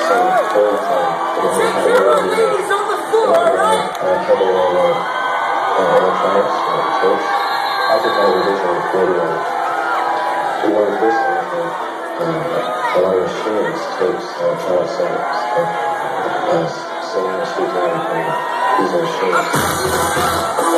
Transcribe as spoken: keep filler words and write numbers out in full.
some whole time. Take care of ladies on the floor, alright? Heavy on electronics and tapes. I think I originally recorded on the one first thing, a lot of machines, tapes, electronic setups, uh, singing, speaking, and using machines.